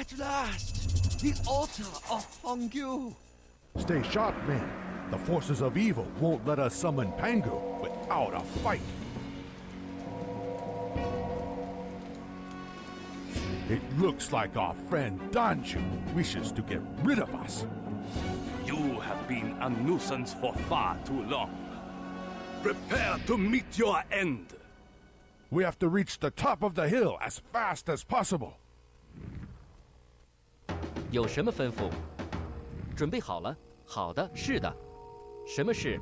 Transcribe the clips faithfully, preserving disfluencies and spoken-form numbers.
At last, the altar of Hongyu. Stay sharp, men. The forces of evil won't let us summon Pangu without a fight. It looks like our friend Danju wishes to get rid of us. You have been a nuisance for far too long. Prepare to meet your end. We have to reach the top of the hill as fast as possible. 有什么吩咐？准备好了。好的，是的。什么事？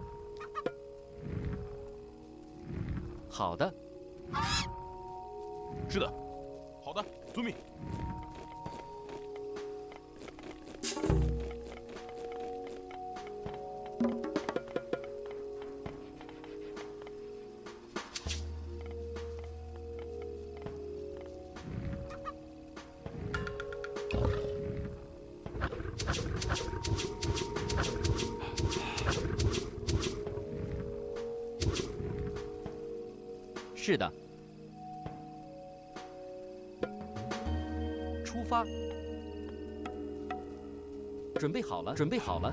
好的。 是的。好的，遵命。 是的。出发。准备好了，准备好了。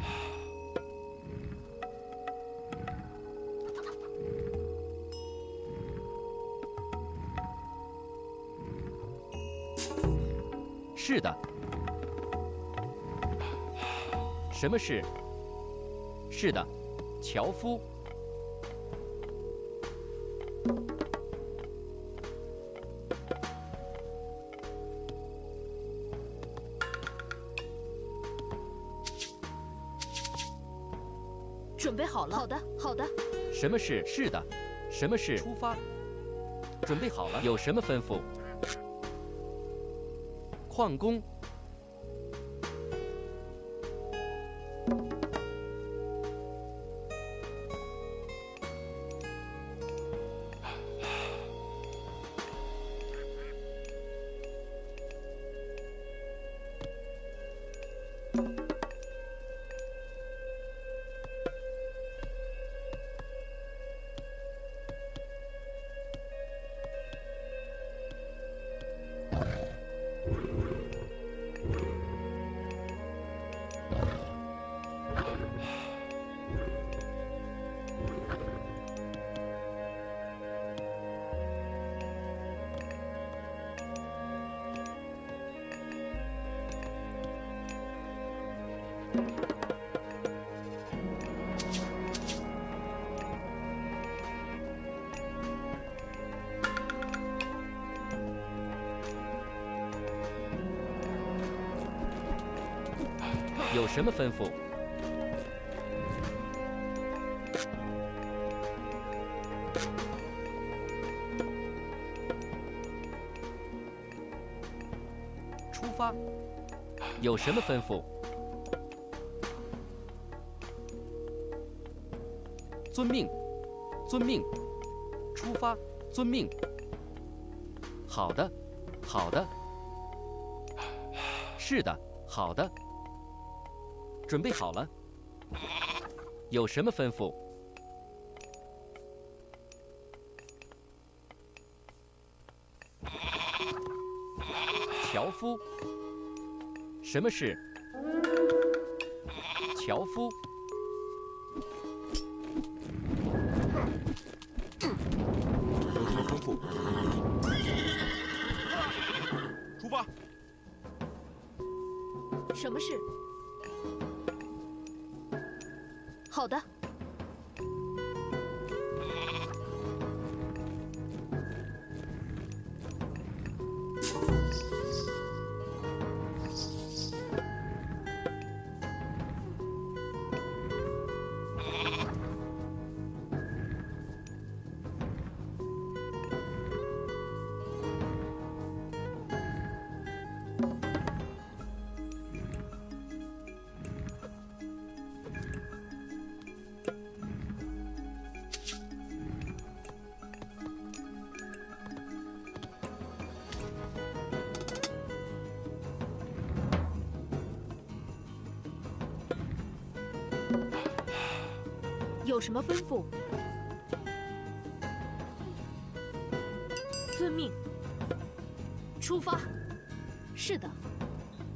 是的。什么事？是的，樵夫。 准备好了。好的，好的。 什么事？是的。什么事？出发。准备好了。有什么吩咐？矿工。有什么吩咐？出发。有什么吩咐？遵命，遵命。出发，遵命。好的，好的。是的，好的。准备好了。有什么吩咐？樵夫。什么事？樵夫。 有什么吩咐？出发。 什么事？好的。有什么吩咐？遵命。出发。是的。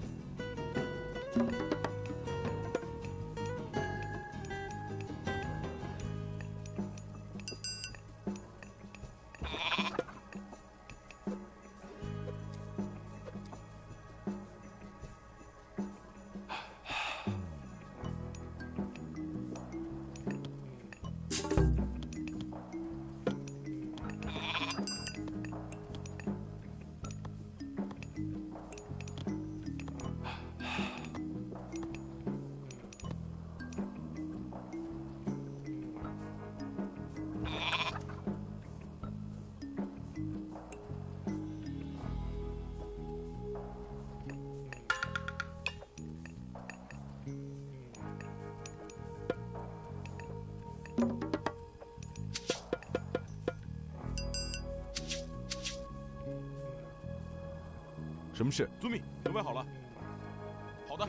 什么事？遵命，准备好了。好的。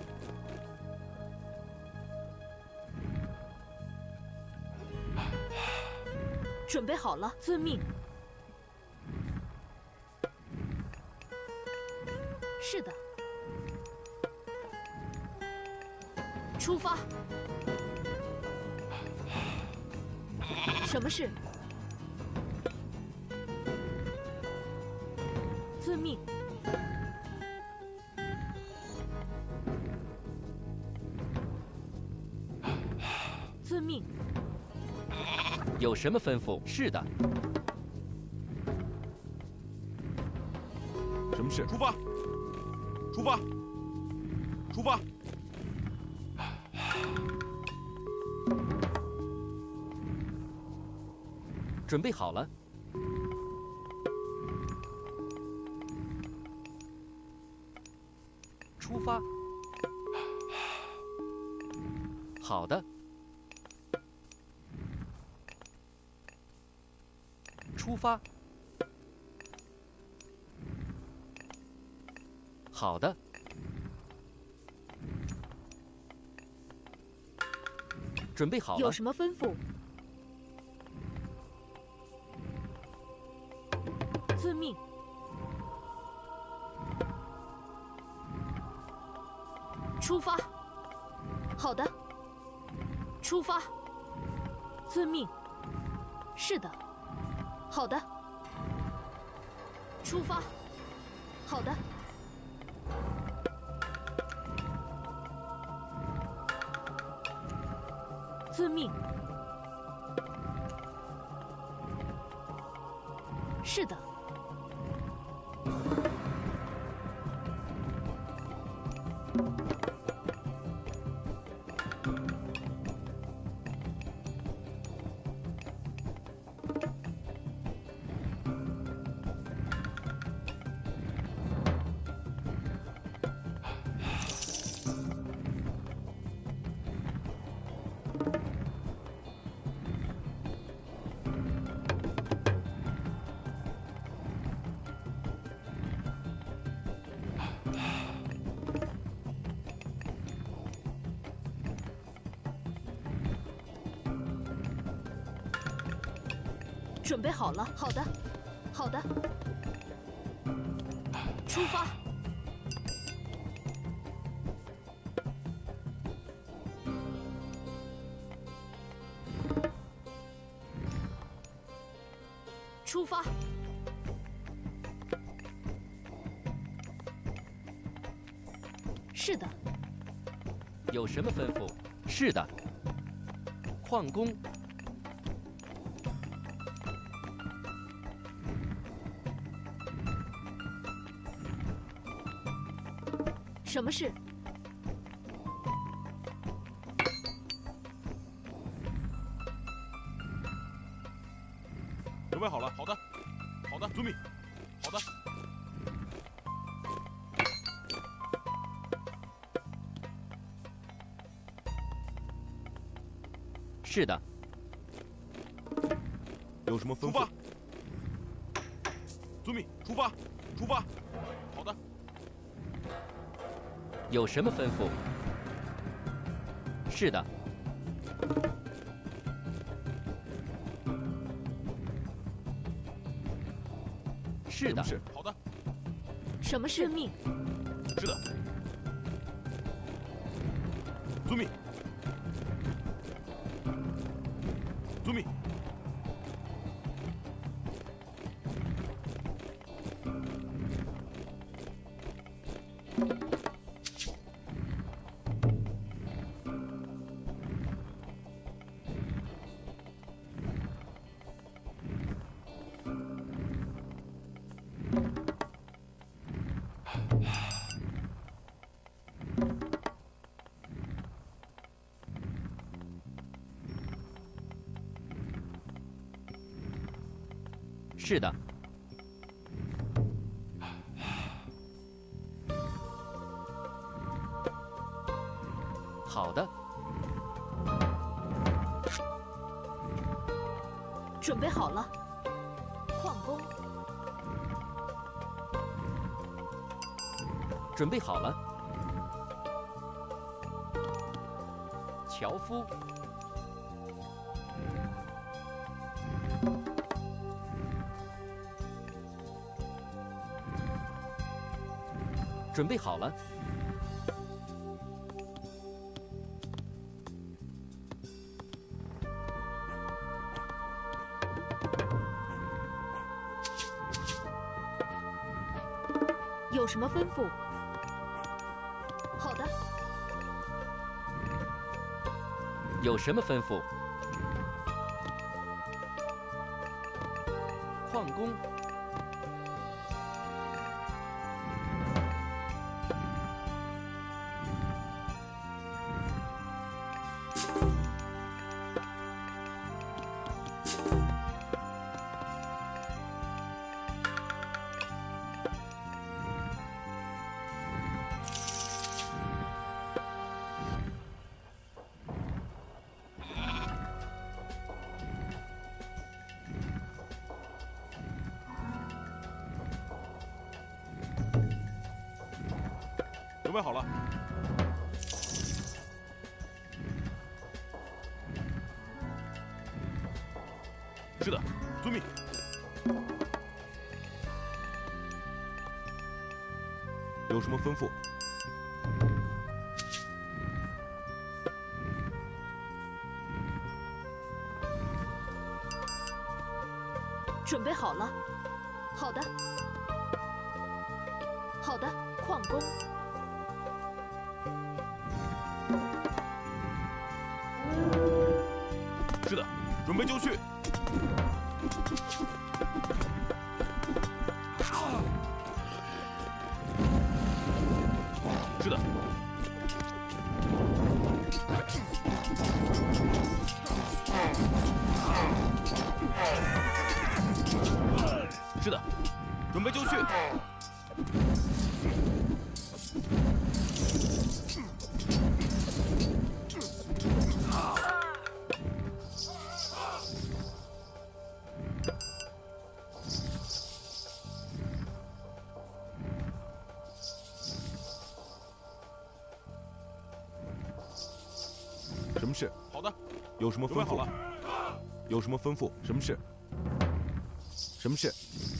准备好了，遵命。是的。出发。什么事？遵命。遵命。 有什么吩咐？是的。 什么事？出发！出发！出发！ 准备好了。出发。好的。出发。好的。准备好了。 有什么吩咐？遵命。出发。好的。出发。遵命。是的。好的。出发。好的。遵命。是的。准备好了，好的，好的，出发。出发。是的。 有什么吩咐？是的。矿工。 什么事？ 准备好了，好的，好的，遵命，好的。 是的。 有什么吩咐？出发。遵命，出发，出发。好的。 有什么吩咐？是的。是的。 是好的。 什么事？命。 是的。 遵命。遵命。 是的。好的。 准备好了。矿工。 准备好了。樵夫。准备好了。 有什么吩咐？好的。 有什么吩咐？矿工。 准备好了。是的，遵命。有什么吩咐？ 准备好了。好的。好的，矿工。 是的，准备就绪。是的。是的，准备就绪。什么事？好的。有什么吩咐？好了。有什么吩咐？什么事？什么事？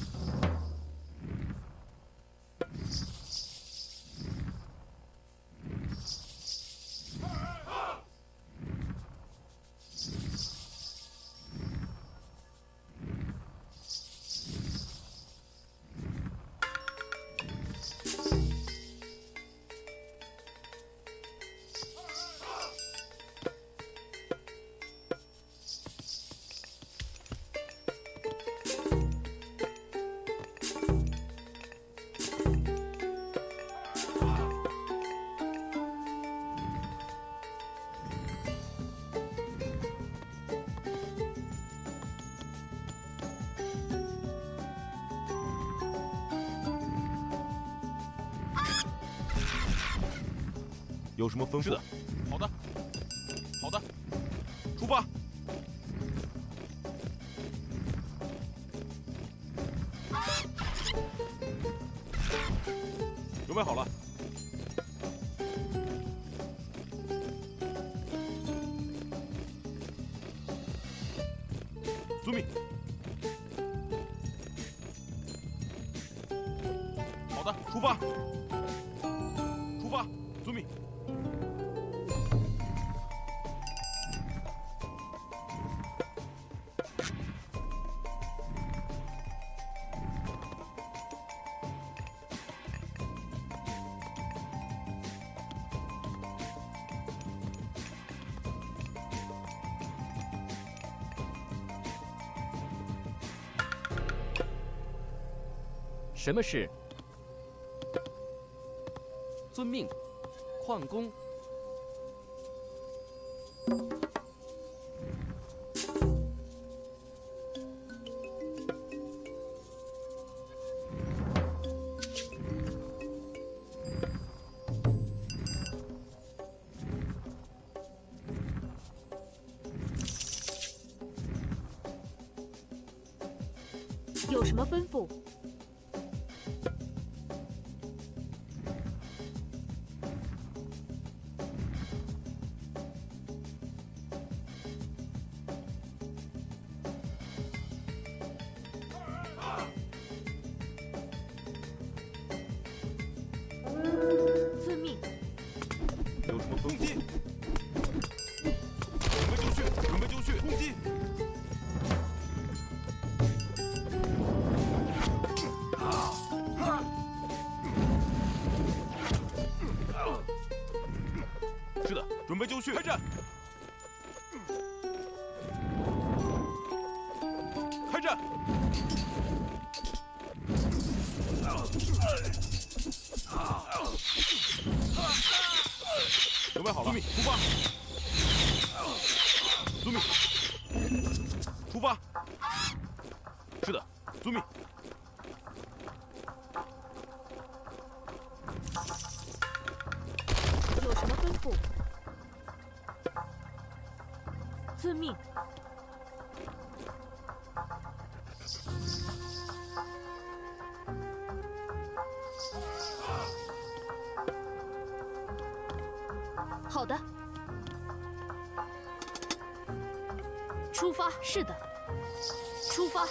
有什么吩咐？是的，好的，好的，出发。准备好了。遵命。好的，出发。出发，遵命。 什么事？遵命，矿工。 有什么吩咐？遵命。 有什么攻击？准备就绪，准备就绪，攻击！ 是的，准备就绪，开战！开战！准备好了，遵命，出发！遵命，出发！是的，遵命。 有什么吩咐？遵命。好的。出发。是的。出发。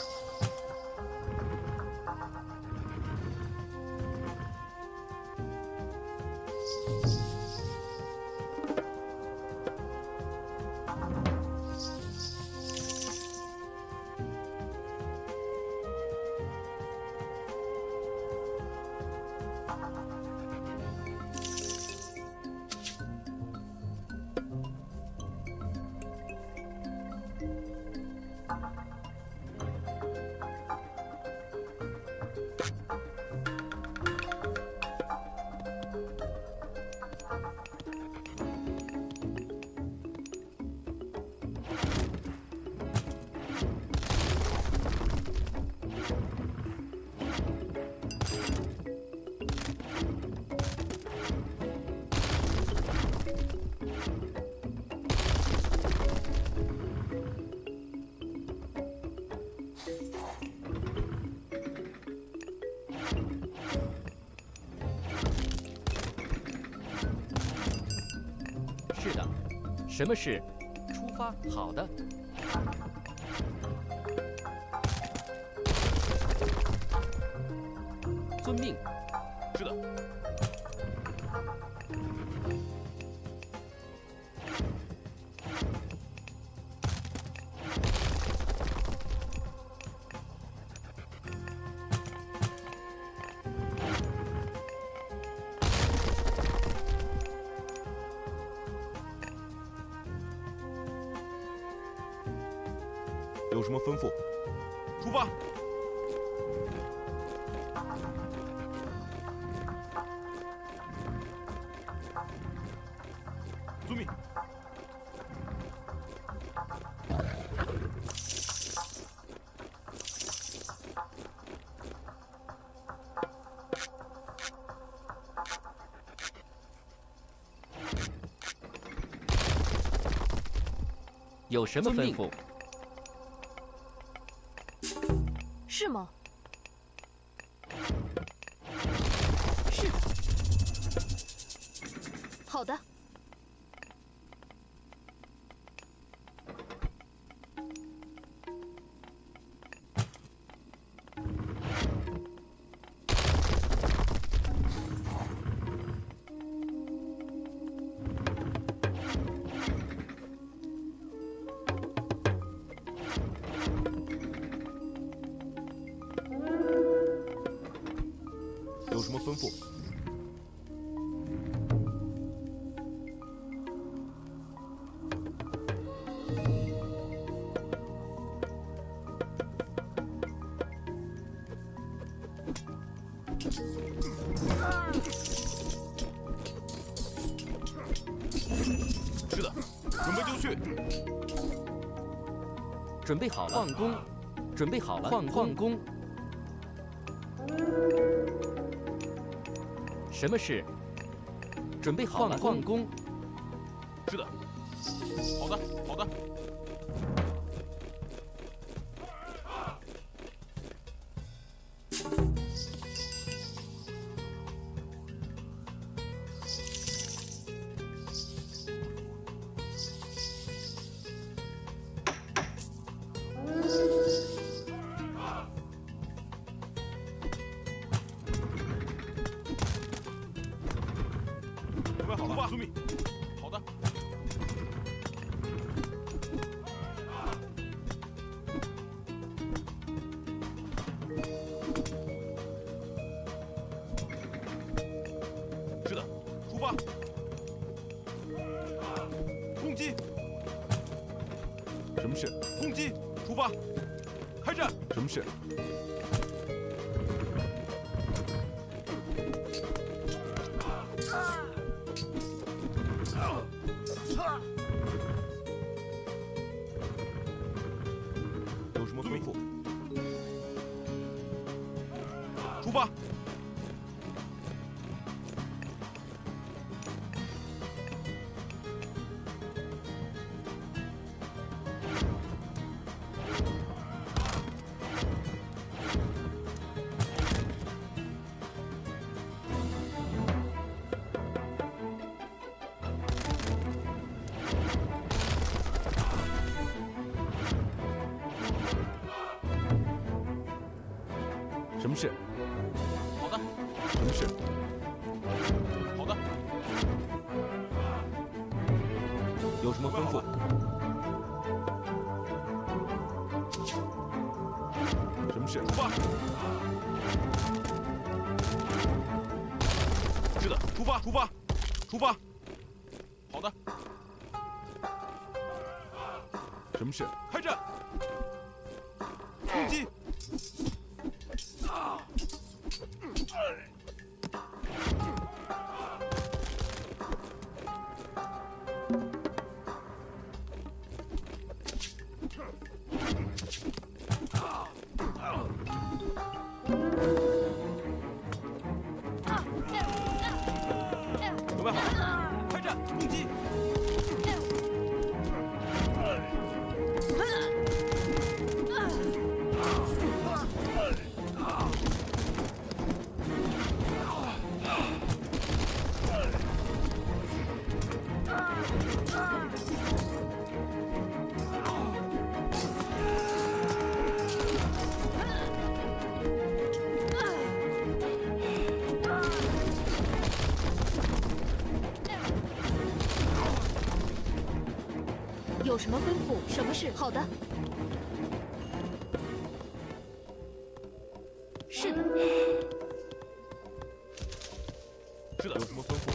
是的，什么事？出发。好的。遵命。 是的。有什么吩咐？出发！遵命。 有什么吩咐？ 是吗？是的。好的。 有什么吩咐？ 准备好了。矿工，准备好了。矿矿工。什么事？准备好了。矿工。 是的。好的，好的。准备好了，遵命。好的。是的，出发。攻击。什么事？攻击！出发！开战！什么事？有什么吩咐？出发！什么事？好的。什么事？好的。有什么吩咐？什么事？出发！是的，出发，出发，出发。好的。什么事？开战！攻击！准备好，开战！攻击！ 有什么吩咐？什么事？好的。是的。 是的。有什么吩咐？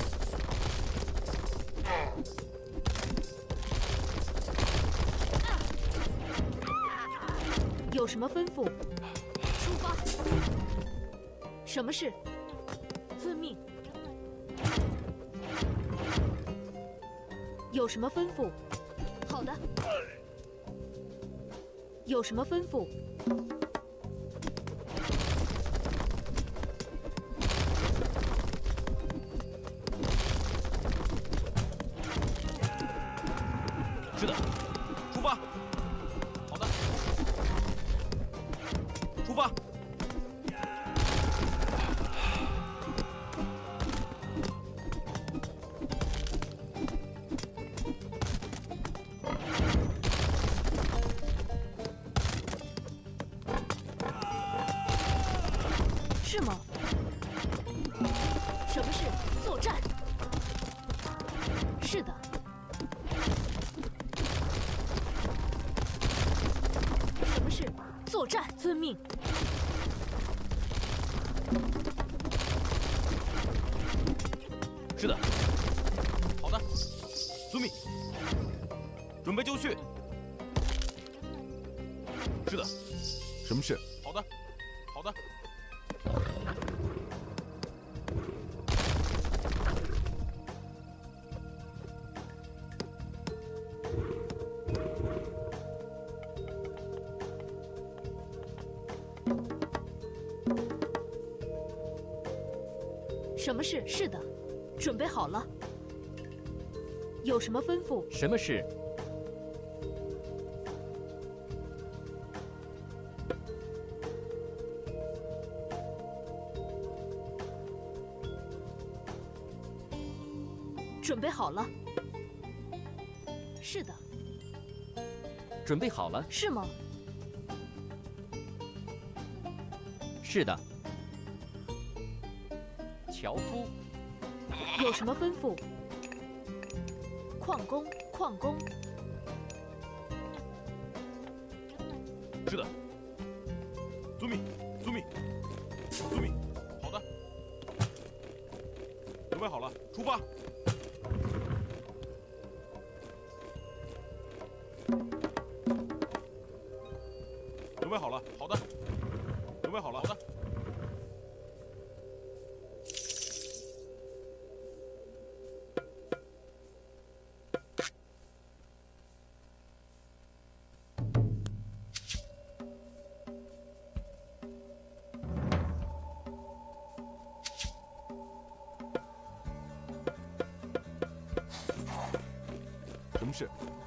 有什么吩咐？出发。什么事？遵命。有什么吩咐？好的。有什么吩咐？ 是的，出发。好的，出发。 是吗？什么事？作战。是的。什么事？作战。遵命。 是的。好的，遵命。准备就绪。是的。什么事？好的，好的。 什么事？是的，准备好了。有什么吩咐？ 什么事？ 准备好了。是的。 准备好了。 是吗？ 是的。樵夫。 有什么吩咐？矿工，矿工。 是的。遵命，遵命，遵命。好的。准备好了，出发。准备好了，好的。准备好了，好的。什么事？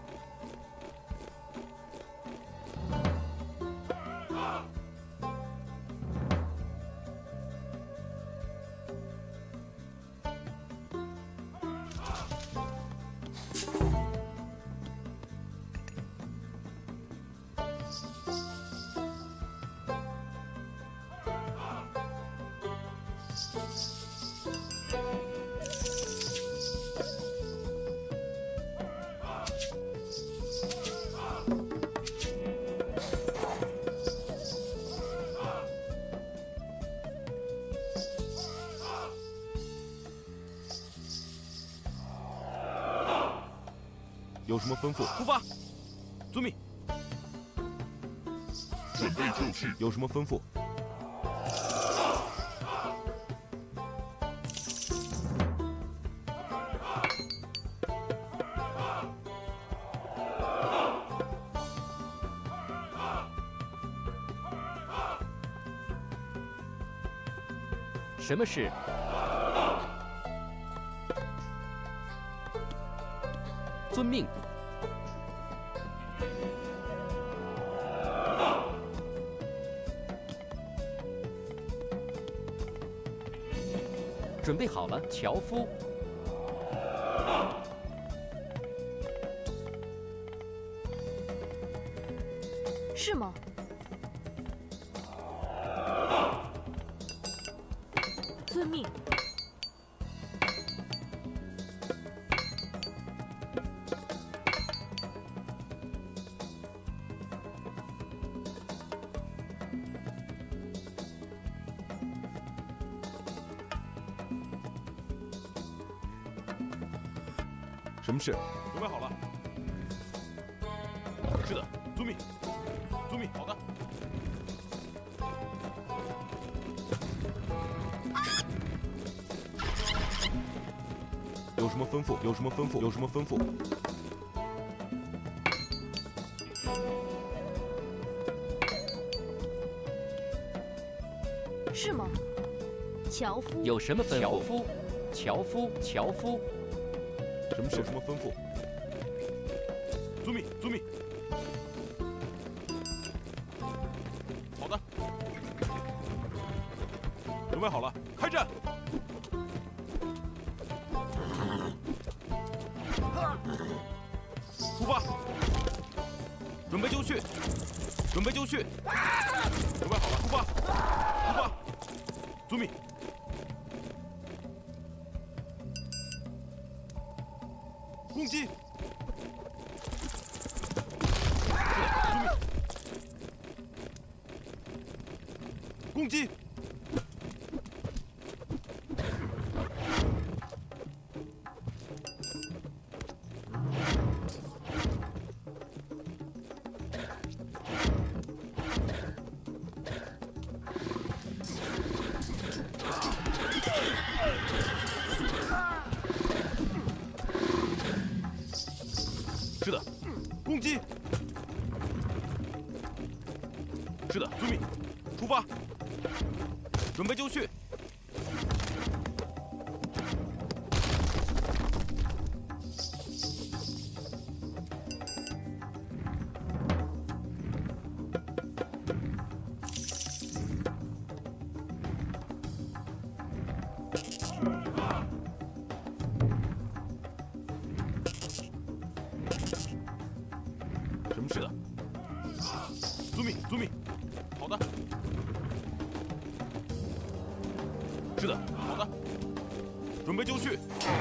有什么吩咐？出发。遵命。 准备就绪。 有什么吩咐？ 什么事？遵命。准备好了，樵夫。 是吗？遵命。 什么事？准备好了。是的，遵命，遵命。好的。有什么吩咐？有什么吩咐？有什么吩咐？ 是吗？樵夫。 有什么吩咐？樵夫，樵夫，樵夫。 什么事？有什么吩咐？遵命，遵命。好的。准备好了，开战！出发！准备就绪！准备就绪！准备好了，出发！出发！遵命。攻击！攻击！是的，攻击！是的，遵命，出发！准备就绪！ 遵命，遵命。好的。是的，好的。准备就绪。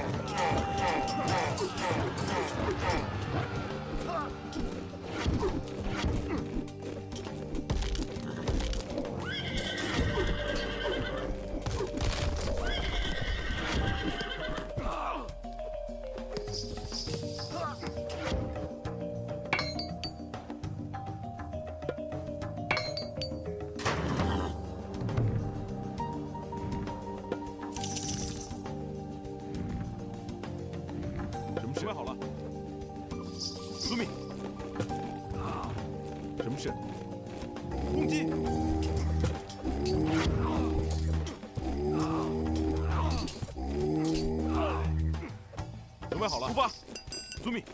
准备好了，遵命。什么事？攻击！准备好了，出发！遵命。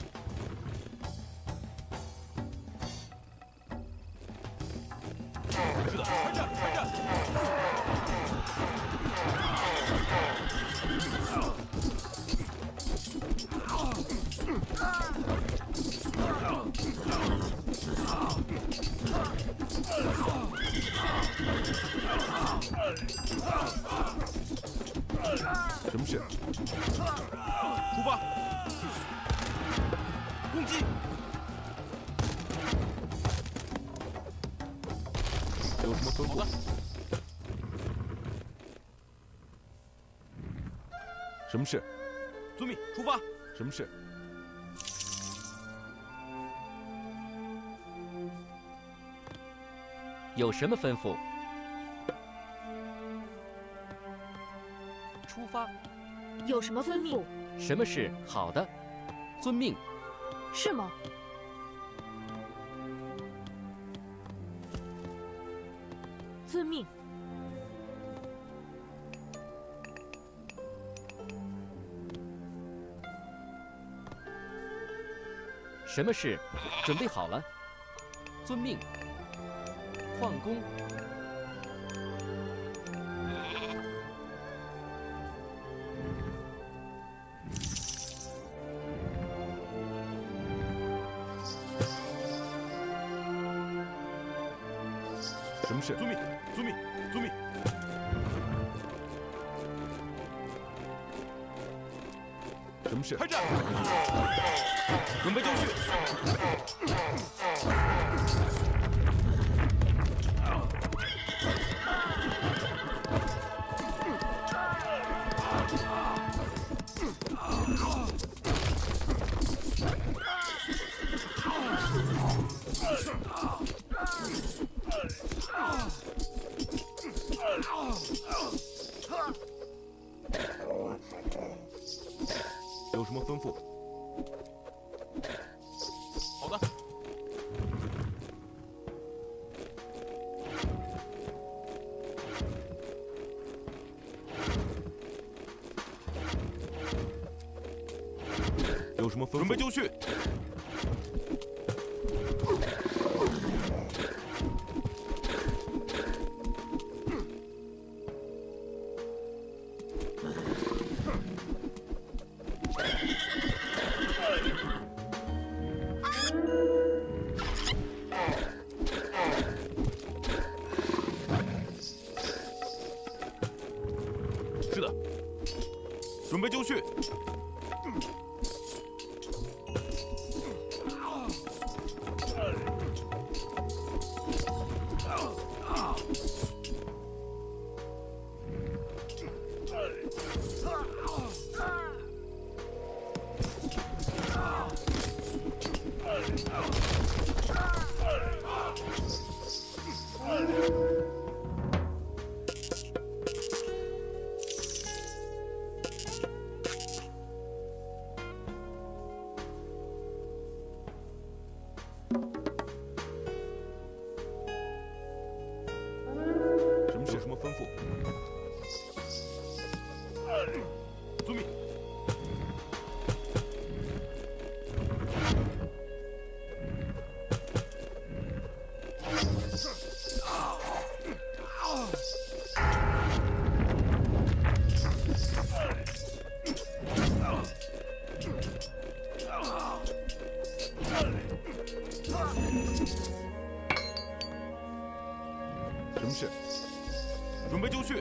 是的，开战，开战！什么事？出发！攻击！有什么吩咐？好的。什么事？遵命，出发！什么事？ 有什么吩咐？出发。 有什么吩咐？ 什么事？好的，遵命。 是吗？遵命。 什么事？准备好了。遵命。矿工。 什么事？遵命，遵命，遵命。什么事？开战！准备就绪。有什么吩咐？好的。有什么吩咐？准备就绪。是的，准备就绪。有什么吩咐？遵命。 什么事？准备就绪。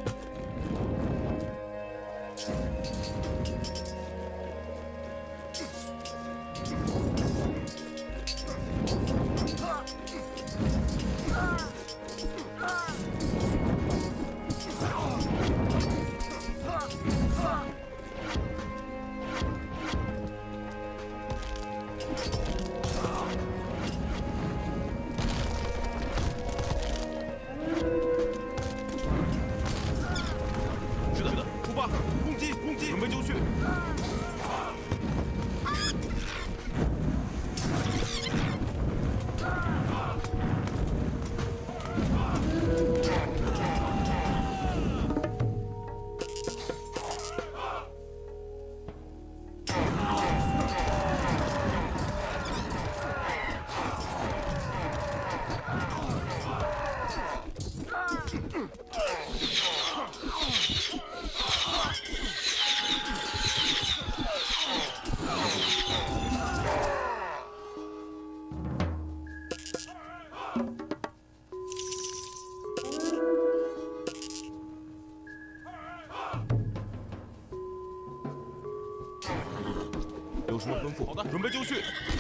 有什么吩咐？好的，准备就绪。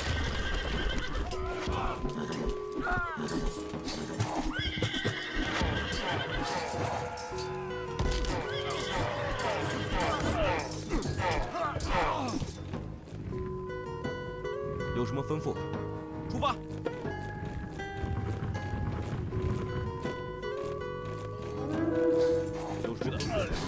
有什么吩咐？出发。有是的。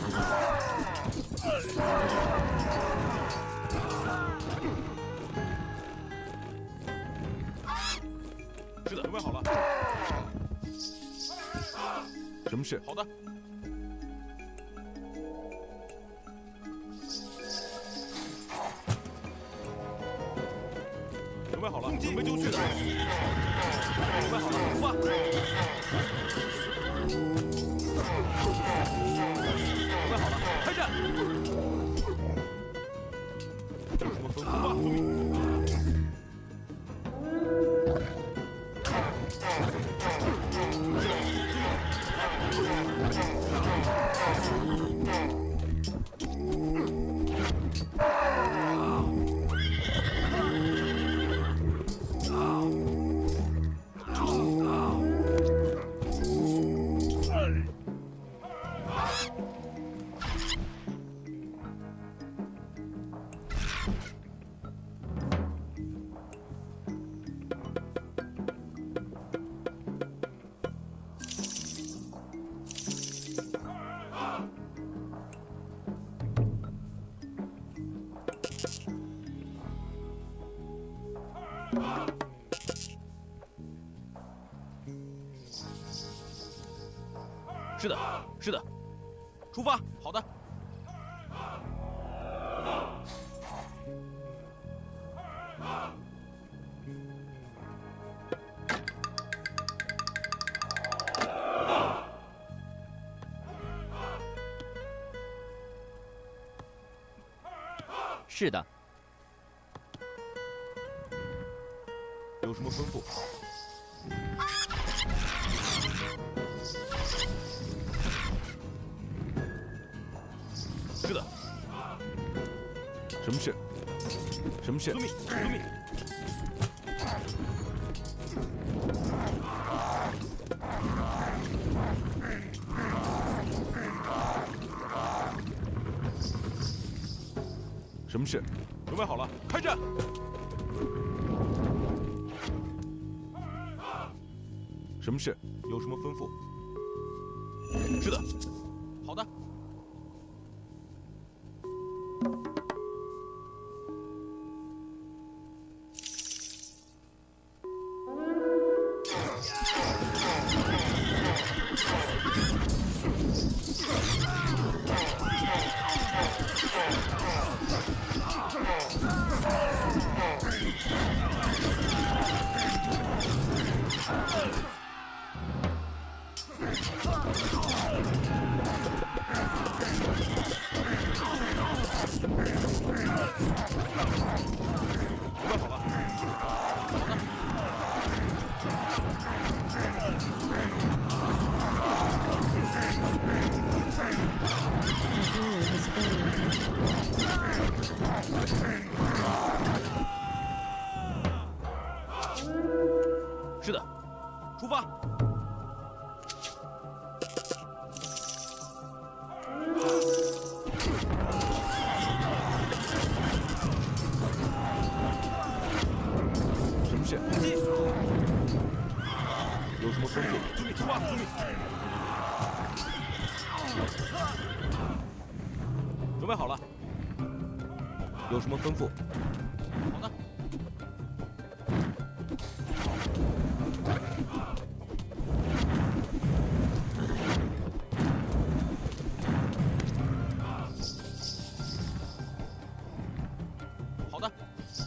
是的，准备好了。什么事？好的。准备好了，准备就绪。准备好了，出发。准备好了，开战。有什么吩咐吗？遵命。 是的，是的，出发。好的。 是的。 有什么吩咐？ 是的。什么事？什么事？遵命，遵命。什么事？准备好了，开战。什么事？有什么吩咐？是的。好的。 Uh. 出发！什么事？攻击！有什么吩咐？遵命，出发！遵命。准备好了。有什么吩咐？好的。 好的。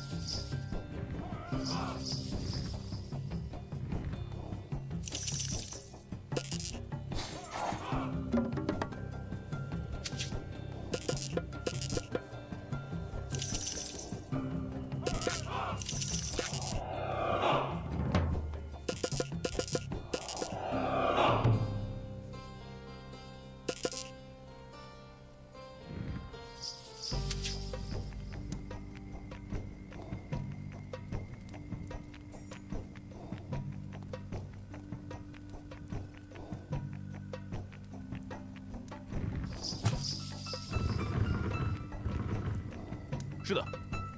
是的。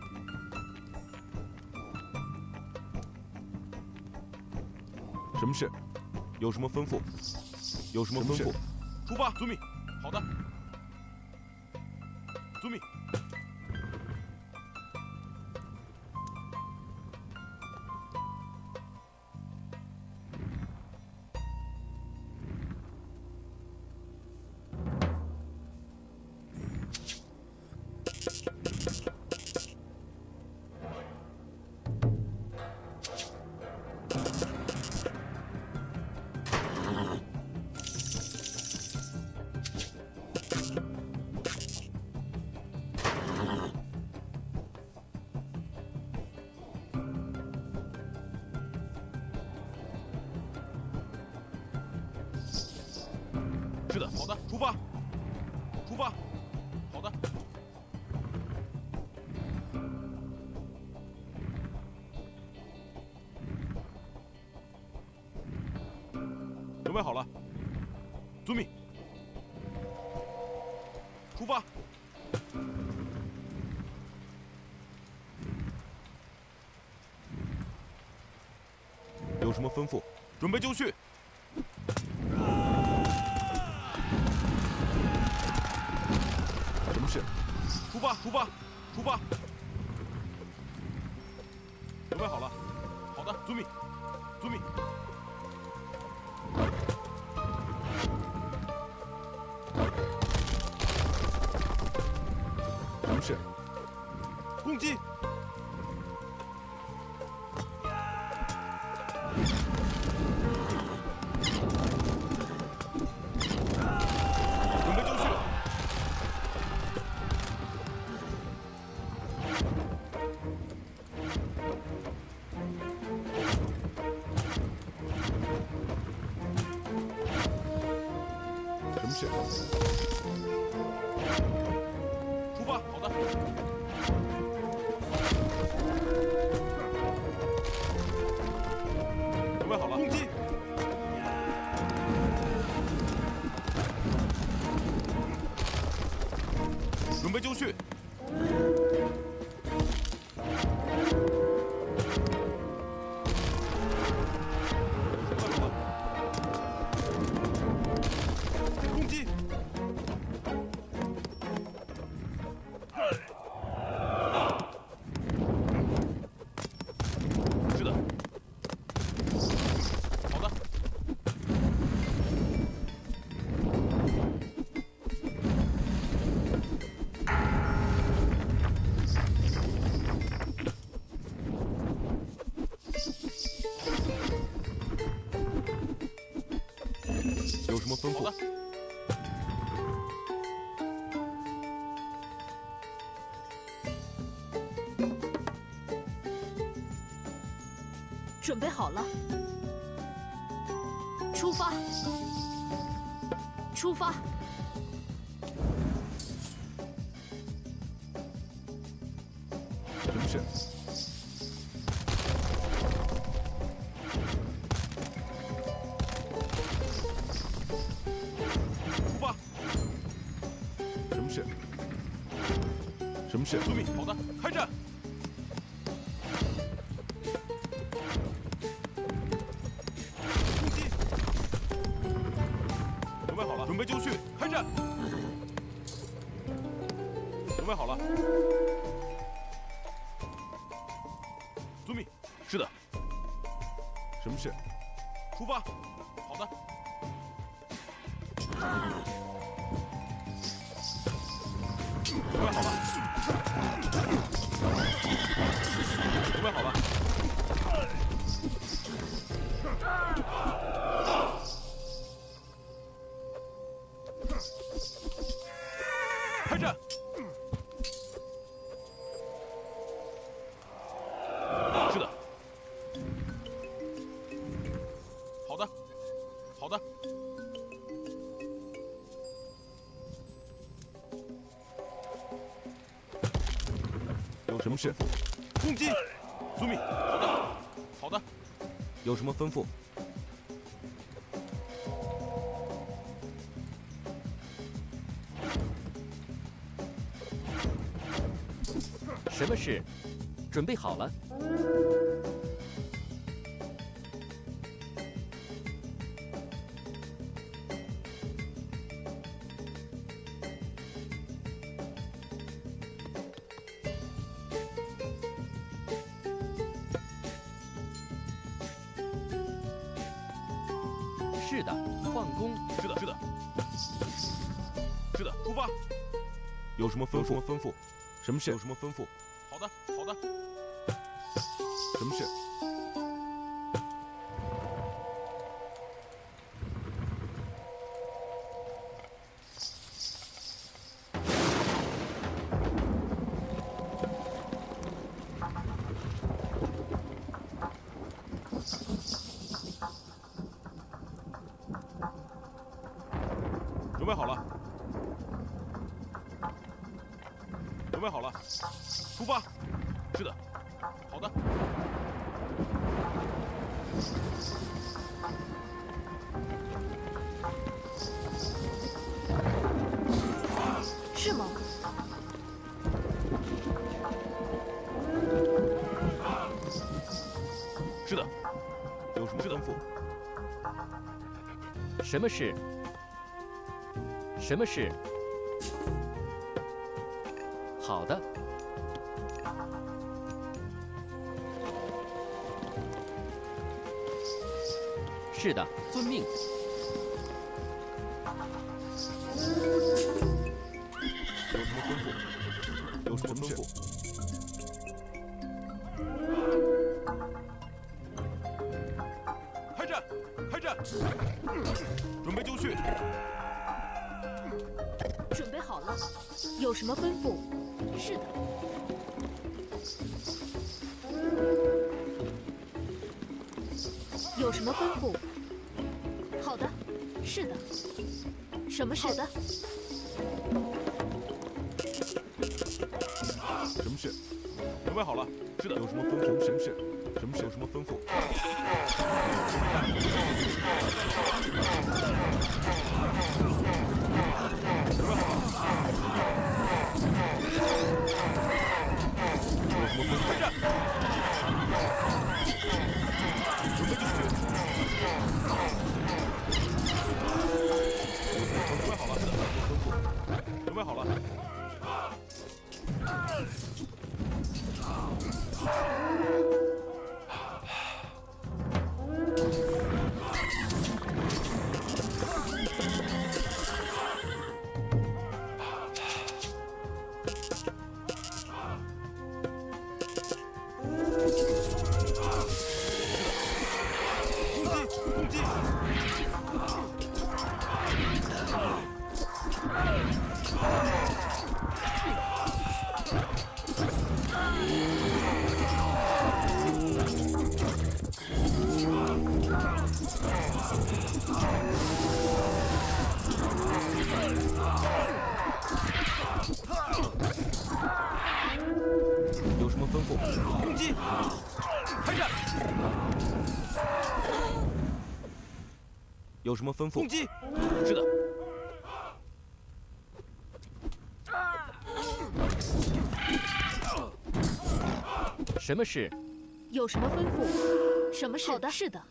什么事？有什么吩咐？有什么吩咐？出发，遵命。好的。遵命。是的，好的，出发，出发，好的。准备好了，遵命，出发。有什么吩咐？准备就绪。 什么事？出发！出发！出发！准备好了。好的，遵命，遵命。什么事？攻击！准备就绪。 什么事？出发！好的。准备好了，攻击！准备就绪。攻击！是的。好的。有什么吩咐？好的。 准备好了，出发！出发！ 什么事？ 事？遵命。好的，开战。攻击。准备好了，准备就绪，开战。准备好了。遵命。是的。什么事？出发。好的。准备好了。准备好了。开战。是的。好的。好的。有什么事？攻击！遵命。好的。好的。有什么吩咐？ 什么事？准备好了。是的，换弓。 是的，是的。是的，出发。有什么吩咐？吩咐？什么事？有什么吩咐？好的，好的。什么事？准备好了。准备好了，出发。是的。好的。 是吗？ 是的。有什么吩咐？ 什么事？什么事？好的。是的，遵命。 有什么吩咐？有什么吩咐？开战！开战！准备就绪。 准备好了。有什么吩咐？是的。有什么吩咐？好的。是的。什么事？好的。 什么事？准备好了。是的。有什么吩咐？什么事？什么事？有什么吩咐？开战！准备就绪。准备好了。准备好了。攻击！有什么吩咐？攻击！开战！有什么吩咐？攻击！是的。 什么事？ 有什么吩咐？什么事？好的，是的。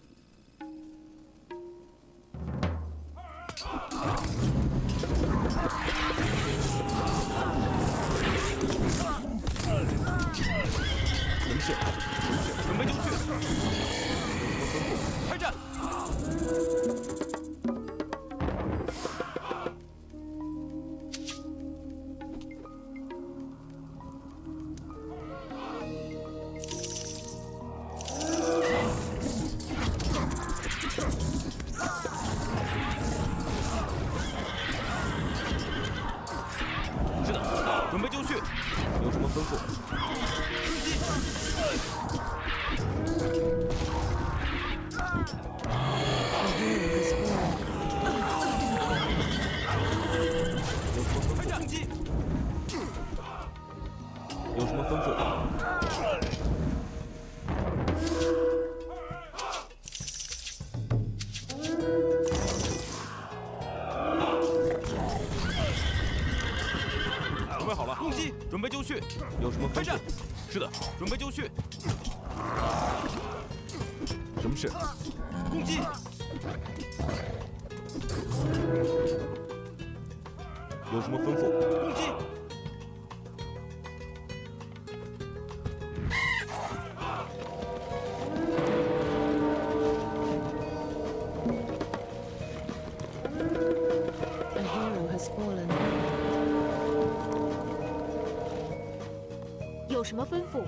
什么事？准备就绪。开战！是的，准备就绪。有什么吩咐？有什么吩咐？准备好了，攻击！准备就绪。有什么吩咐？是的，准备就绪。什么事？攻击！有什么吩咐？攻击！ 有什么吩咐？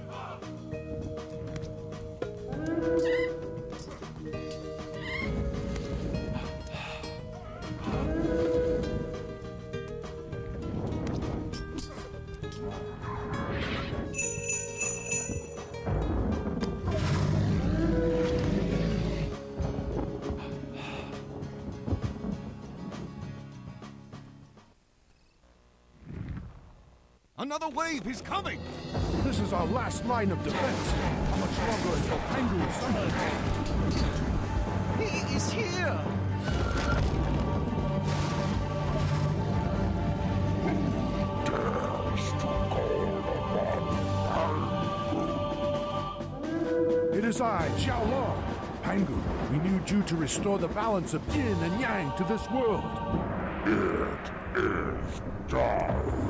Another wave is coming! This is our last line of defense. How much longer until Pangu is summoned? He is here! It is I, Xiao Long. Pangu, we need you to restore the balance of yin and yang to this world. It is done.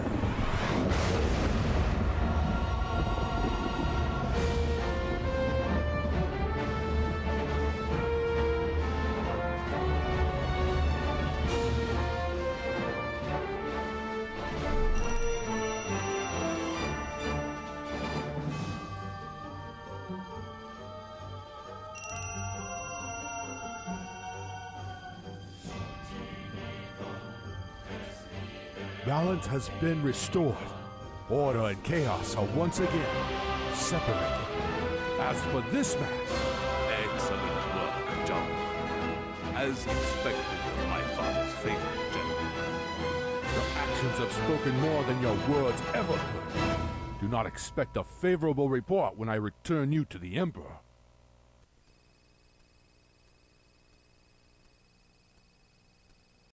Balance has been restored. Order and chaos are once again separated. As for this match... Excellent work, Zhao. As expected, my father's favorite general. Your actions have spoken more than your words ever could. Do not expect a favorable report when I return you to the Emperor.